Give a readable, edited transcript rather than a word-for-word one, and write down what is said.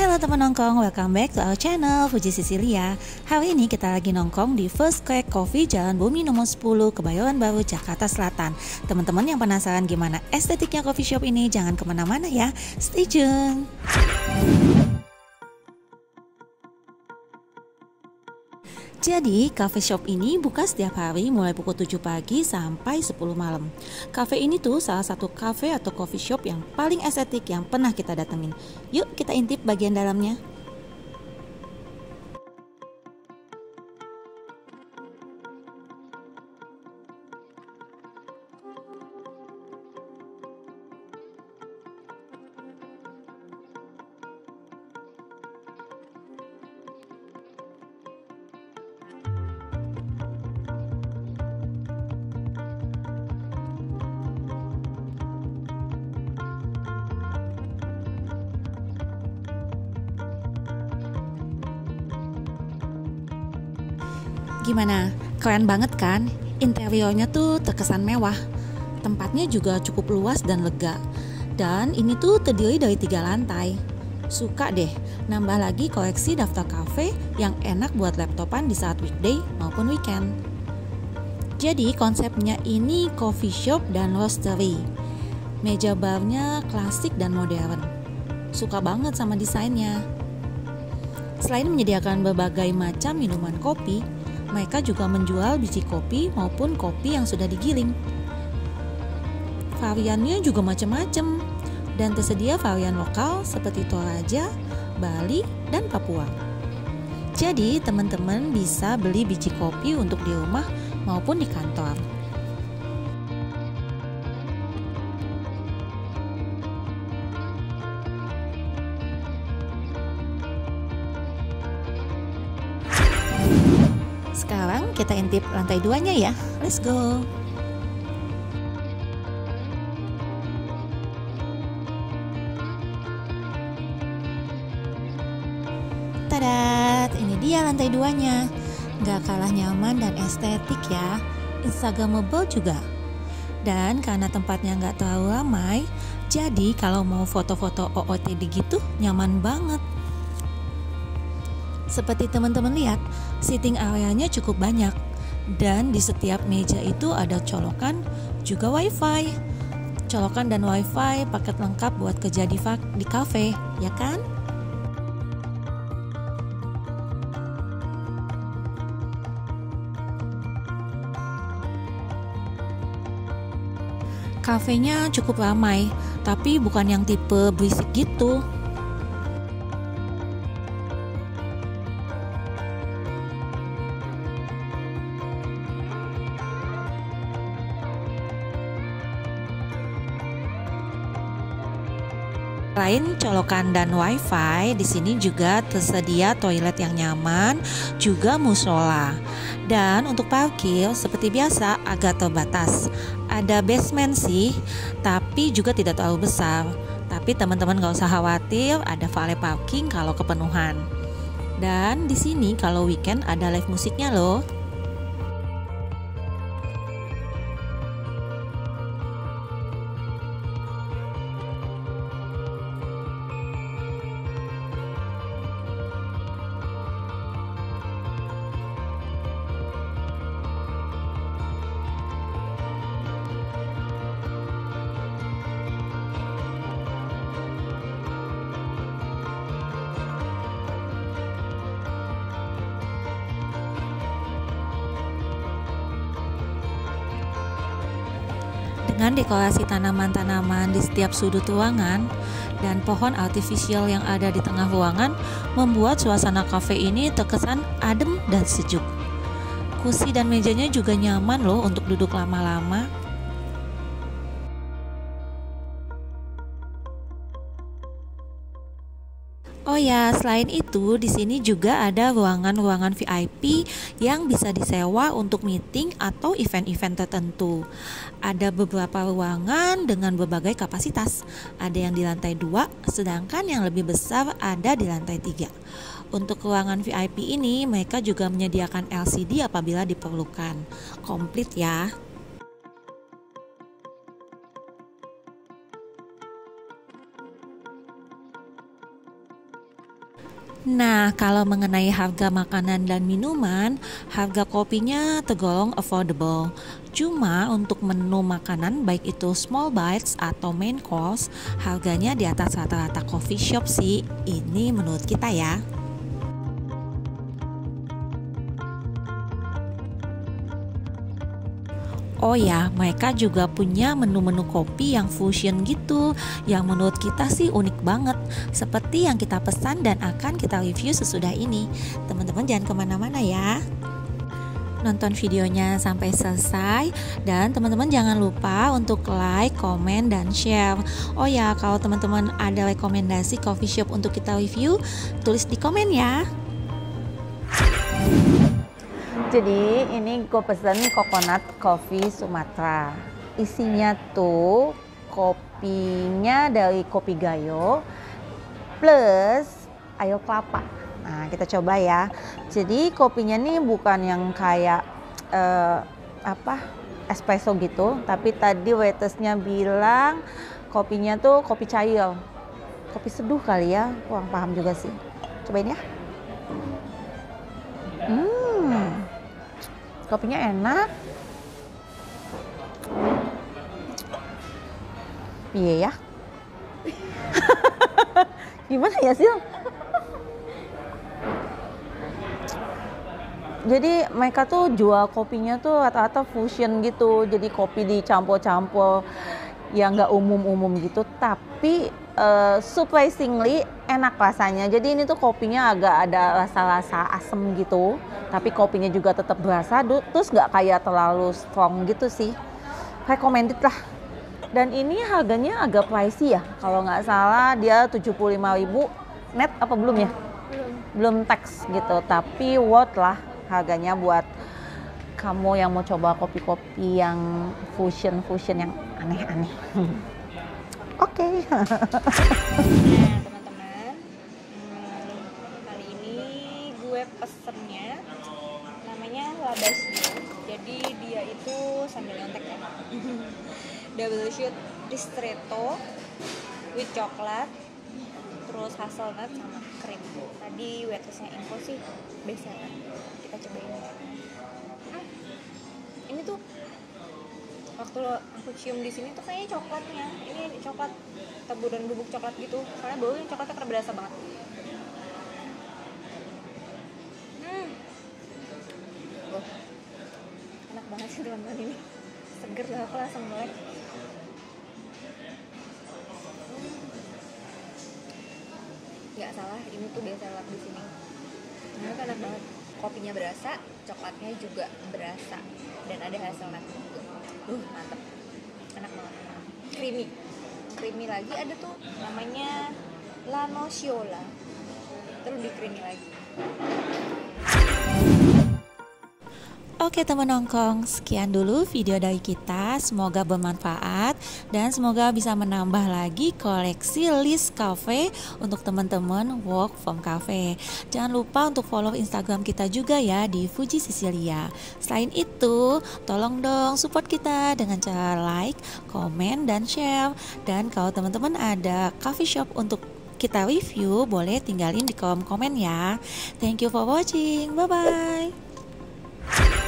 Halo teman nongkrong, welcome back to our channel Fuji Sicilia. Hari ini kita lagi nongkrong di First Crack Coffee Jalan Bumi nomor 10 Kebayoran Baru, Jakarta Selatan. Teman-teman yang penasaran gimana estetiknya coffee shop ini, jangan kemana-mana ya, stay tune. Jadi, cafe shop ini buka setiap hari mulai pukul 7 pagi sampai 10 malam. Cafe ini tuh salah satu cafe atau coffee shop yang paling estetik yang pernah kita datengin. Yuk kita intip bagian dalamnya. Gimana? Keren banget kan? Interiornya tuh terkesan mewah. Tempatnya juga cukup luas dan lega. Dan ini tuh terdiri dari 3 lantai. Suka deh, nambah lagi koleksi daftar cafe yang enak buat laptopan di saat weekday maupun weekend. Jadi konsepnya ini coffee shop dan roastery. Meja barnya klasik dan modern. Suka banget sama desainnya. Selain menyediakan berbagai macam minuman kopi, mereka juga menjual biji kopi maupun kopi yang sudah digiling. Variannya juga macam-macam dan tersedia varian lokal seperti Toraja, Bali, dan Papua. Jadi teman-teman bisa beli biji kopi untuk di rumah maupun di kantor. Sekarang kita intip lantai 2-nya ya. Let's go. Tada, ini dia lantai 2-nya. Gak kalah nyaman dan estetik ya. Instagramable juga. Dan karena tempatnya gak terlalu ramai, jadi kalau mau foto-foto OOTD gitu nyaman banget. Seperti teman-teman lihat, sitting areanya cukup banyak. Dan di setiap meja itu ada colokan, juga wifi. Colokan dan wifi paket lengkap buat kerja di cafe, ya kan? Kafenya cukup ramai, tapi bukan yang tipe berisik gitu. Selain colokan dan wifi, di sini juga tersedia toilet yang nyaman, juga musola. Dan untuk parkir seperti biasa agak terbatas. Ada basement sih, tapi juga tidak terlalu besar. Tapi teman-teman gak usah khawatir, ada valet parking kalau kepenuhan. Dan di sini kalau weekend ada live musiknya loh. Dengan dekorasi tanaman-tanaman di setiap sudut ruangan dan pohon artifisial yang ada di tengah ruangan membuat suasana kafe ini terkesan adem dan sejuk. Kursi dan mejanya juga nyaman loh untuk duduk lama-lama. Oh ya, selain itu di sini juga ada ruangan-ruangan VIP yang bisa disewa untuk meeting atau event-event tertentu. Ada beberapa ruangan dengan berbagai kapasitas. Ada yang di lantai 2, sedangkan yang lebih besar ada di lantai 3. Untuk ruangan VIP ini mereka juga menyediakan LCD apabila diperlukan. Komplit ya. Nah, kalau mengenai harga makanan dan minuman, harga kopinya tergolong affordable. Cuma untuk menu makanan baik itu small bites atau main course, harganya di atas rata-rata coffee shop sih. Ini menurut kita ya. Oh ya, mereka juga punya menu-menu kopi yang fusion gitu, yang menurut kita sih unik banget, seperti yang kita pesan dan akan kita review sesudah ini. Teman-teman jangan kemana-mana ya, nonton videonya sampai selesai, dan teman-teman jangan lupa untuk like, komen, dan share. Oh ya, kalau teman-teman ada rekomendasi coffee shop untuk kita review, tulis di komen ya. Jadi ini gue pesen coconut coffee Sumatera. Isinya tuh kopinya dari Kopi Gayo plus ayo kelapa. Nah kita coba ya. Jadi kopinya nih bukan yang kayak espresso gitu, tapi tadi waitersnya bilang kopinya tuh kopi cair, kopi seduh kali ya, kurang paham juga sih. Cobain ya. Kopinya enak. Iya ya. Gimana ya Sil? Jadi mereka tuh jual kopinya tuh rata-rata fusion gitu. Jadi kopi dicampur-campur yang nggak umum-umum gitu. Tapi surprisingly enak rasanya. Jadi ini tuh kopinya agak ada rasa-rasa asem gitu, tapi kopinya juga tetap berasa, terus nggak kayak terlalu strong gitu sih. Recommended lah. Dan ini harganya agak pricey ya, kalau nggak salah dia 75.000 net apa belum ya? Belum tax gitu, tapi worth lah harganya buat kamu yang mau coba kopi-kopi yang fusion yang aneh-aneh. Oke. Nah teman-teman, kali ini gue pesennya namanya Labasio. Jadi dia itu sambil nyontek ya. Double shot ristretto with coklat, terus hazelnut sama krim. Tadi waitersnya info sih best seller. Kita cobain ya. Ini tuh waktu aku cium di sini tuh kayaknya coklatnya, ini coklat taburan bubuk coklat gitu, soalnya baunya coklatnya karena berasa banget. Enak banget sih teman-teman, ini seger lah, aku langsung melek. Nggak salah, ini tuh biasa lap di sini. Ini enak banget, kopinya berasa, coklatnya juga berasa, dan ada hazelnut. Mantep, enak banget, creamy lagi. Ada tuh namanya La Nocciola, itu lebih creamy lagi. Oke teman nongkrong, sekian dulu video dari kita. Semoga bermanfaat dan semoga bisa menambah lagi koleksi list cafe untuk teman-teman work from cafe. Jangan lupa untuk follow Instagram kita juga ya di Fuji Sicilia. Selain itu, tolong dong support kita dengan cara like, komen, dan share. Dan kalau teman-teman ada coffee shop untuk kita review, boleh tinggalin di kolom komen ya. Thank you for watching, bye bye.